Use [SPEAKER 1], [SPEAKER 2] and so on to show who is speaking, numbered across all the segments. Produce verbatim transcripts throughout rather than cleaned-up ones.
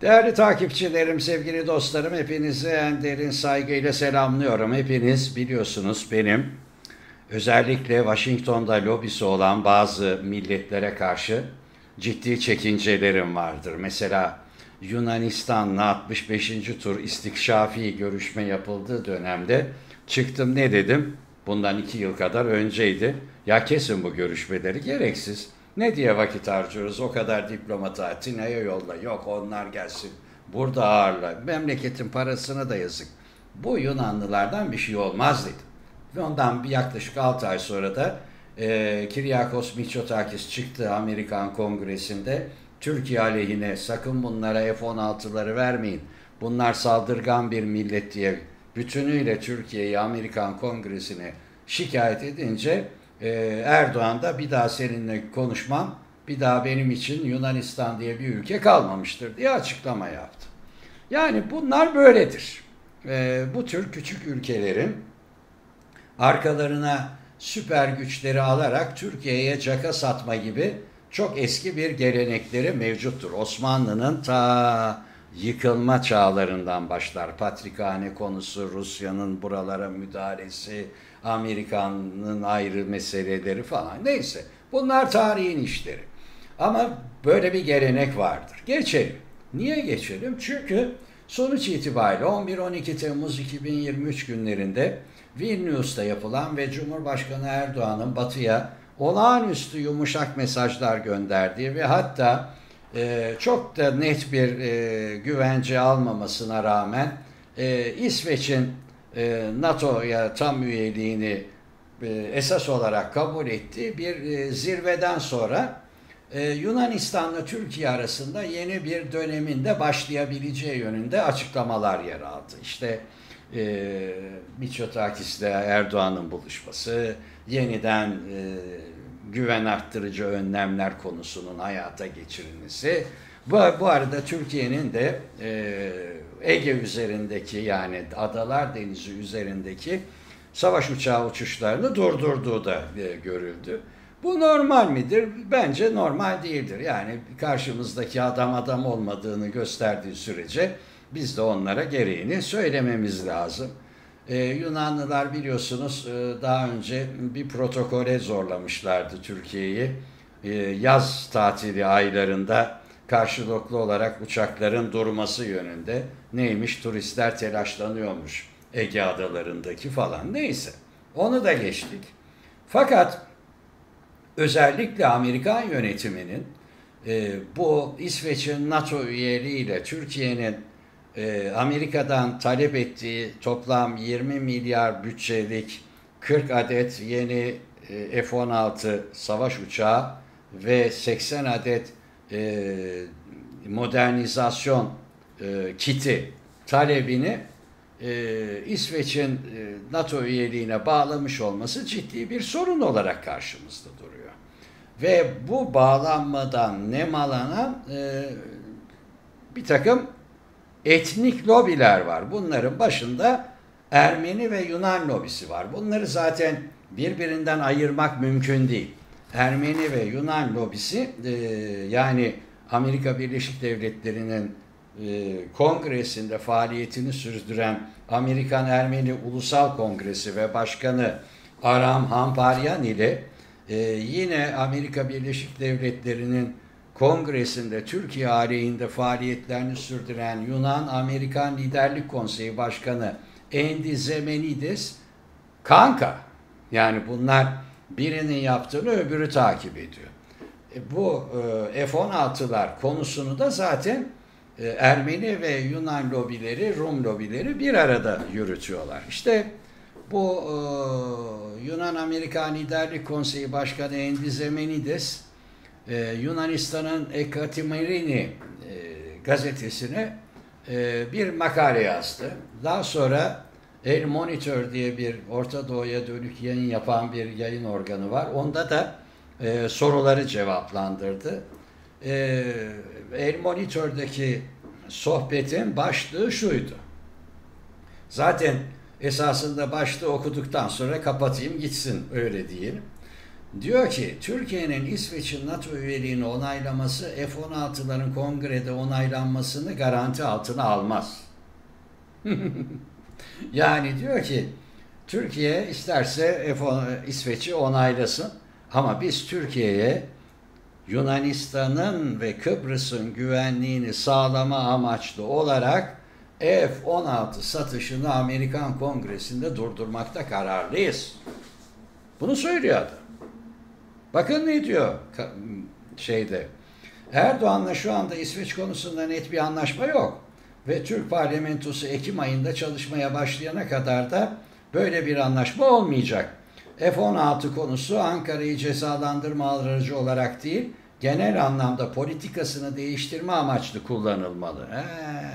[SPEAKER 1] Değerli takipçilerim, sevgili dostlarım, hepinizi en derin saygıyla selamlıyorum. Hepiniz biliyorsunuz benim özellikle Washington'da lobisi olan bazı milletlere karşı ciddi çekincelerim vardır. Mesela Yunanistan'la altmış beşinci tur istikşafi görüşme yapıldığı dönemde çıktım, ne dedim? Bundan iki yıl kadar önceydi. Ya kesin bu görüşmeleri, gereksiz. Ne diye vakit harcıyoruz? O kadar diplomatı Atina'ya yolla. Yok, onlar gelsin. Burada ağırla. Memleketin parasına da yazık. Bu Yunanlılardan bir şey olmaz dedim. Ve ondan bir yaklaşık altı ay sonra da e, Kyriakos Mitsotakis çıktı Amerikan Kongresi'nde. Türkiye aleyhine sakın bunlara F on altıları vermeyin, bunlar saldırgan bir millet diye bütünüyle Türkiye'yi Amerikan Kongresi'ne şikayet edince e, Erdoğan da bir daha seninle konuşmam, bir daha benim için Yunanistan diye bir ülke kalmamıştır diye açıklama yaptı. Yani bunlar böyledir. E, bu tür küçük ülkelerin arkalarına süper güçleri alarak Türkiye'ye caka satma gibi çok eski bir gelenekleri mevcuttur. Osmanlı'nın ta yıkılma çağlarından başlar. Patrikhane konusu, Rusya'nın buralara müdahalesi, Amerika'nın ayrı meseleleri falan. Neyse, bunlar tarihin işleri. Ama böyle bir gelenek vardır. Geçelim. Niye geçelim? Çünkü sonuç itibariyle on bir on iki Temmuz iki bin yirmi üç günlerinde Vilnius'ta yapılan ve Cumhurbaşkanı Erdoğan'ın Batı'ya olağanüstü yumuşak mesajlar gönderdiği ve hatta e, çok da net bir e, güvence almamasına rağmen e, İsveç'in e, NATO'ya tam üyeliğini e, esas olarak kabul ettiği bir e, zirveden sonra e, Yunanistan'la Türkiye arasında yeni bir dönemin de başlayabileceği yönünde açıklamalar yer aldı. İşte e, Mitsotakis'le Erdoğan'ın buluşması, yeniden e, güven arttırıcı önlemler konusunun hayata geçirilmesi. Bu, bu arada Türkiye'nin de e, Ege üzerindeki, yani Adalar Denizi üzerindeki savaş uçağı uçuşlarını durdurduğu da e, görüldü. Bu normal midir? Bence normal değildir. Yani karşımızdaki adam adam olmadığını gösterdiği sürece biz de onlara gereğini söylememiz lazım. Ee, Yunanlılar biliyorsunuz e, daha önce bir protokole zorlamışlardı Türkiye'yi. Ee, yaz tatili aylarında karşılıklı olarak uçakların durması yönünde. Neymiş? Turistler telaşlanıyormuş Ege adalarındaki falan. Neyse, onu da geçtik. Fakat özellikle Amerikan yönetiminin e, bu İsveç'in NATO üyeliğiyle Türkiye'nin e, Amerika'dan talep ettiği toplam yirmi milyar bütçelik kırk adet yeni e, F on altı savaş uçağı ve seksen adet e, modernizasyon e, kiti talebini e, İsveç'in e, NATO üyeliğine bağlamış olması ciddi bir sorun olarak karşımızda duruyor. Ve bu bağlanmadan nemalanan e, bir takım etnik lobiler var. Bunların başında Ermeni ve Yunan lobisi var. Bunları zaten birbirinden ayırmak mümkün değil. Ermeni ve Yunan lobisi e, yani Amerika Birleşik Devletleri'nin e, kongresinde faaliyetini sürdüren Amerikan Ermeni Ulusal Kongresi ve Başkanı Aram Hamparyan ile e, yine Amerika Birleşik Devletleri'nin kongresinde Türkiye aleyhinde faaliyetlerini sürdüren Yunan-Amerikan Liderlik Konseyi Başkanı Endi Zemenides kanka. Yani bunlar birinin yaptığını öbürü takip ediyor. E, bu e, F on altılar konusunu da zaten e, Ermeni ve Yunan lobileri, Rum lobileri bir arada yürütüyorlar. İşte bu e, Yunan-Amerikan Liderlik Konseyi Başkanı Endi Zemenides Ee, Yunanistan'ın Ekatimerini e, gazetesine e, bir makale yazdı. Daha sonra El Monitor diye bir Orta Doğu'ya dönük yayın yapan bir yayın organı var. Onda da e, soruları cevaplandırdı. E, El Monitor'daki sohbetin başlığı şuydu. Zaten esasında başlığı okuduktan sonra kapatayım gitsin, öyle diyelim. Diyor ki Türkiye'nin İsveç'in NATO üyeliğini onaylaması F on altıların kongrede onaylanmasını garanti altına almaz. Yani diyor ki Türkiye isterse F on, İsveç'i onaylasın ama biz Türkiye'ye Yunanistan'ın ve Kıbrıs'ın güvenliğini sağlama amaçlı olarak F on altı satışını Amerikan Kongresi'nde durdurmakta kararlıyız. Bunu söylüyor adam. Bakın ne diyor şeyde. Erdoğan'la şu anda İsveç konusunda net bir anlaşma yok. Ve Türk parlamentosu Ekim ayında çalışmaya başlayana kadar da böyle bir anlaşma olmayacak. F on altı konusu Ankara'yı cezalandırma aracı olarak değil, genel anlamda politikasını değiştirme amaçlı kullanılmalı. He.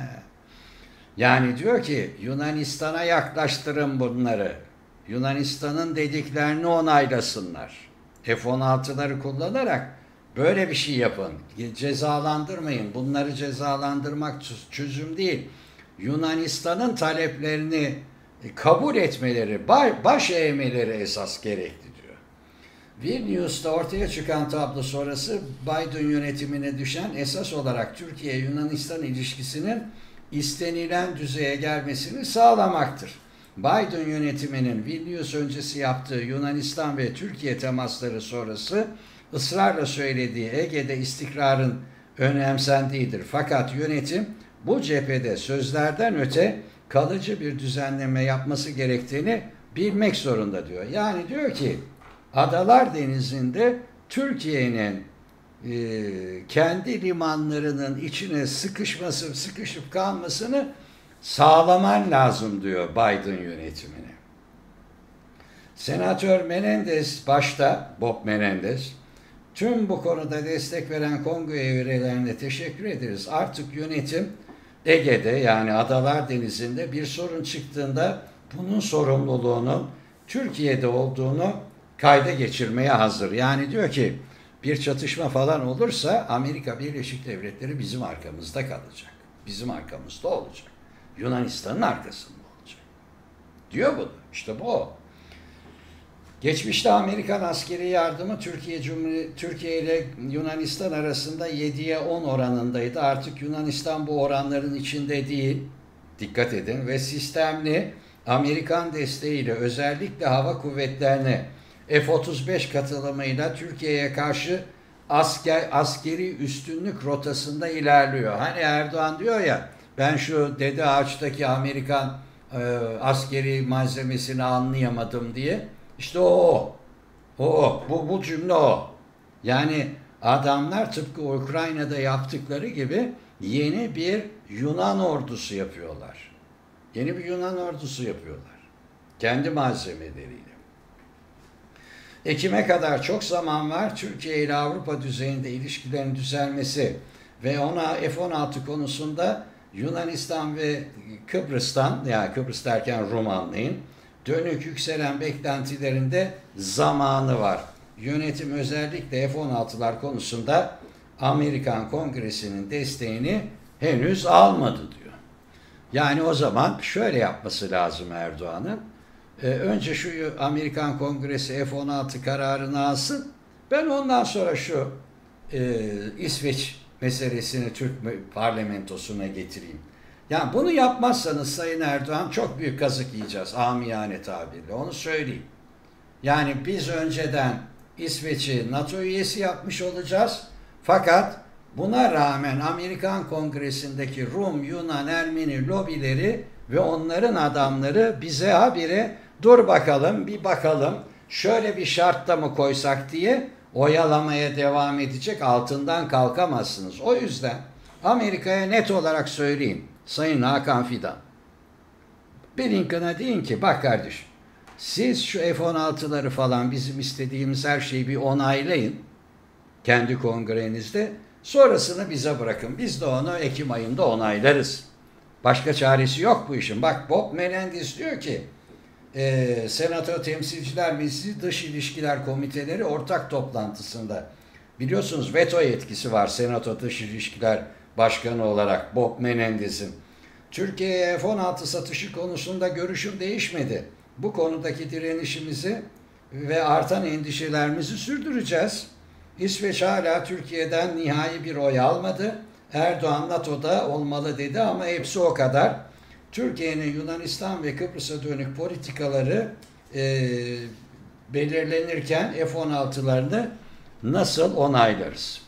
[SPEAKER 1] Yani diyor ki Yunanistan'a yaklaştırın bunları. Yunanistan'ın dediklerini onaylasınlar. F on altıları kullanarak böyle bir şey yapın. Cezalandırmayın. Bunları cezalandırmak çözüm değil. Yunanistan'ın taleplerini kabul etmeleri, baş eğmeleri esas gerekli diyor. Vilnius'ta ortaya çıkan tablo sonrası Biden yönetimine düşen esas olarak Türkiye-Yunanistan ilişkisinin istenilen düzeye gelmesini sağlamaktır. Biden yönetiminin Vilnius öncesi yaptığı Yunanistan ve Türkiye temasları sonrası ısrarla söylediği Ege'de istikrarın önemsendiğidir. Fakat yönetim bu cephede sözlerden öte kalıcı bir düzenleme yapması gerektiğini bilmek zorunda diyor. Yani diyor ki Adalar Denizi'nde Türkiye'nin e, kendi limanlarının içine sıkışması, sıkışıp kalmasını sağlaman lazım diyor Biden yönetimine. Senatör Menendez başta, Bob Menendez, tüm bu konuda destek veren kongre üyelerine teşekkür ederiz. Artık yönetim Ege'de yani Adalar Denizi'nde bir sorun çıktığında bunun sorumluluğunun Türkiye'de olduğunu kayda geçirmeye hazır. Yani diyor ki bir çatışma falan olursa Amerika Birleşik Devletleri bizim arkamızda kalacak. Bizim arkamızda olacak. Yunanistan'ın arkasında olacak. Diyor bunu. İşte bu o. Geçmişte Amerikan askeri yardımı Türkiye Cumhuriyeti Türkiye ile Yunanistan arasında yediye on oranındaydı. Artık Yunanistan bu oranların içinde değil. Dikkat edin ve sistemli Amerikan desteğiyle özellikle hava kuvvetlerine F otuz beş katılımıyla Türkiye'ye karşı asker, askeri üstünlük rotasında ilerliyor. Hani Erdoğan diyor ya ben şu Dede Ağaç'taki Amerikan e, askeri malzemesini anlayamadım diye. İşte o, o, o, bu, bu cümle o. Yani adamlar tıpkı Ukrayna'da yaptıkları gibi yeni bir Yunan ordusu yapıyorlar. Yeni bir Yunan ordusu yapıyorlar. Kendi malzemeleriyle. Ekim'e kadar çok zaman var. Türkiye ile Avrupa düzeyinde ilişkilerin düzelmesi ve ona F on altı konusunda Yunanistan ve Kıbrıs'tan, yani Kıbrıs derken Rum anlayın, dönük yükselen beklentilerinde zamanı var. Yönetim özellikle F on altılar konusunda Amerikan Kongresi'nin desteğini henüz almadı diyor. Yani o zaman şöyle yapması lazım Erdoğan'ın. Ee, önce şu Amerikan Kongresi F on altı kararını alsın. Ben ondan sonra şu e, İsveç meselesini Türk parlamentosuna getireyim. Yani bunu yapmazsanız Sayın Erdoğan çok büyük kazık yiyeceğiz amiyane tabirle. Onu söyleyeyim. Yani biz önceden İsveç'i NATO üyesi yapmış olacağız. Fakat buna rağmen Amerikan Kongresi'ndeki Rum, Yunan, Ermeni lobileri ve onların adamları bize habire dur bakalım bir bakalım şöyle bir şartta mı koysak diye oyalamaya devam edecek, altından kalkamazsınız. O yüzden Amerika'ya net olarak söyleyeyim Sayın Hakan Fidan. Blinken'a deyin ki bak kardeşim siz şu F on altıları falan bizim istediğimiz her şeyi bir onaylayın kendi kongrenizde. Sonrasını bize bırakın. Biz de onu Ekim ayında onaylarız. Başka çaresi yok bu işin. Bak Bob Menendez diyor ki e, Senato Temsilciler Meclisi Dış İlişkiler Komiteleri ortak toplantısında biliyorsunuz veto yetkisi var Senato Dış İlişkiler Başkanı olarak Bob Menendez'in. Türkiye'ye F on altı satışı konusunda görüşüm değişmedi. Bu konudaki direnişimizi ve artan endişelerimizi sürdüreceğiz. İsveç hala Türkiye'den nihai bir oy almadı. Erdoğan NATO'da olmalı dedi ama hepsi o kadar. Türkiye'nin Yunanistan ve Kıbrıs'a dönük politikaları e, belirlenirken F on altılarını nasıl onaylarız?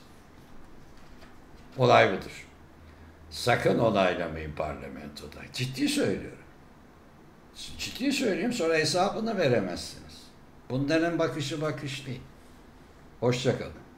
[SPEAKER 1] Olay budur. Sakın onaylamayın parlamentoda. Ciddi söylüyorum. Ciddi söyleyeyim, sonra hesabını veremezsiniz. Bunların bakışı bakış değil. Hoşça kalın.